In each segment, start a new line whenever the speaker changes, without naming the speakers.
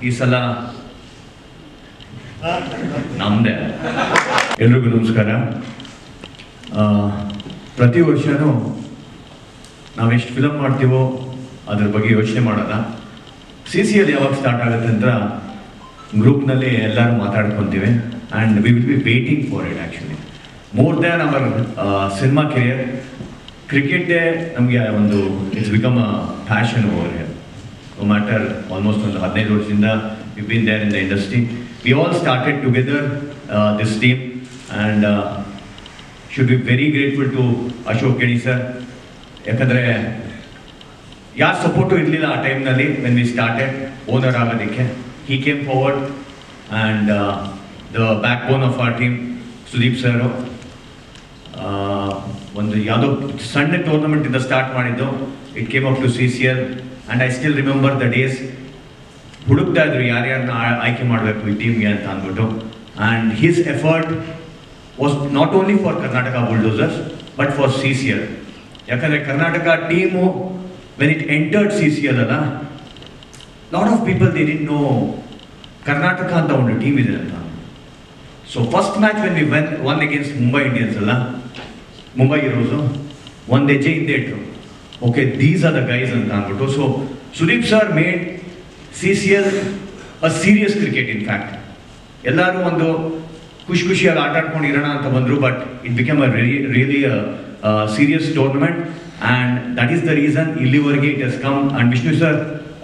ಈ ಸಲ ನಮ್ಮದೇ. ಎಲ್ರಿಗೂ ನಮಸ್ಕಾರ. ಪ್ರತಿ ವರ್ಷವೂ ನಾವೆಷ್ಟು ಫಿಲಮ್ ಮಾಡ್ತೀವೋ ಅದ್ರ ಬಗ್ಗೆ ಯೋಚನೆ ಮಾಡೋಣ. CCL ಯಾವಾಗ ಸ್ಟಾರ್ಟ್ ಆಗುತ್ತೆ ಅಂತ ಗ್ರೂಪ್ನಲ್ಲಿ ಎಲ್ಲರೂ ಮಾತಾಡ್ಕೊತೀವಿ. And we will be waiting for it actually more than our cinema career. ಕ್ರಿಕೆಟೇ ನಮಗೆ ಒಂದು it's become a passion over here. No matter almost ಒಂದು 15 ವರ್ಷದಿಂದ we been there in the industry. We all started together this team and should be very grateful to Ashok Keni sir. ಯಾಕಂದರೆ ಯಾರು support ಇರಲಿಲ್ಲ ಆ ಟೈಮ್ನಲ್ಲಿ ವೆನ್ ವಿ ಸ್ಟಾರ್ಟೆಡ್ ಓನರ್ ಆಗೋದಕ್ಕೆ. He came forward and the backbone of our team Sudeep sir. ಒಂದು ಯಾವುದೋ ಸಣ್ಣ ಟೂರ್ನಮೆಂಟಿಂದ ಸ್ಟಾರ್ಟ್ ಮಾಡಿದ್ದು, it came up to CCL and I still remember the days. ಹುಡುಕ್ತಾ ಇದ್ರು ಯಾರ್ಯಾರನ್ನ ಆಯ್ಕೆ ಮಾಡಬೇಕು ಈ ಟೀಮ್ಗೆ ಅಂತ ಅಂದ್ಬಿಟ್ಟು. And his effort was not only for Karnataka Bulldozers but for CCL. ಯಾಕಂದರೆ Karnataka team when it entered CCL ಅಲ್ಲ, lot of people they didn't know Karnataka ಅಂತ ಒಂದು ಟೀಮ್ ಇದೆ ಅಂತ. So first match when we won against Mumbai Indians ಅಲ್ಲ, ಮುಂಬೈ ಇರೋದು ಒಂದು ಹೆಜ್ಜೆ ಹಿಂದೆ ಇಟ್ಟರು. Okay, these are the guys ಅಂತ ಅಂದ್ಬಿಟ್ಟು. So Sudeep sir made CCL a serious cricket. In fact ಎಲ್ಲರೂ ಒಂದು ಖುಷಿಯಾಗಿ ಆಟ ಆಡ್ಕೊಂಡು ಇರೋಣ ಅಂತ ಬಂದರು, but it become a really serious tournament. And that is the reason ಇಲ್ಲಿವರೆಗೆ it has come. And Vishnu sir,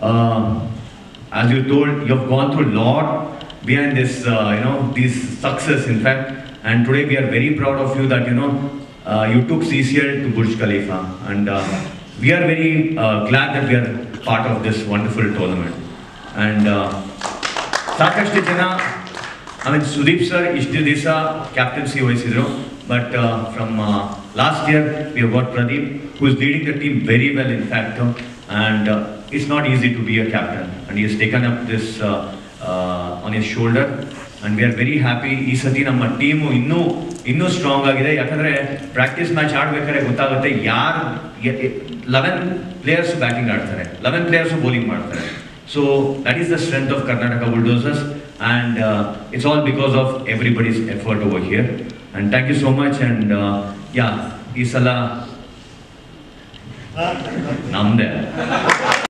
as you told, you have gone through a lot behind this, this success in fact. And today we are very proud of you that, you took CCL to Burj Khalifa. And we are very glad that we are part of this wonderful tournament. And ಸಾಕಷ್ಟು ಜನ, Sudeep sir ಇಷ್ಟು ದಿವಸ captaincy ವಹಿಸಿದ್ರು, but from last year we have got Pradeep who is leading the team very well in fact. And it's not easy to be a captain, and he has taken up this on his shoulder, and we are very happy. ಈ ಸತಿ ನಮ್ಮ team ಇನ್ನೂ strong ಆಗಿದೆ. ಯಾಕಂದರೆ practice match ಆಡಬೇಕಾದ್ರೆ ಗೊತ್ತಾಗುತ್ತೆ ಯಾರು 11 players batting ಆಡ್ತಾರೆ, 11 players bowling ಮಾಡ್ತಾರೆ. So that is the strength of Karnataka Bulldozers, and it's all because of everybody's effort over here. And thank you so much. And ಈ ಸಲ ನಮ್ಮದೇ.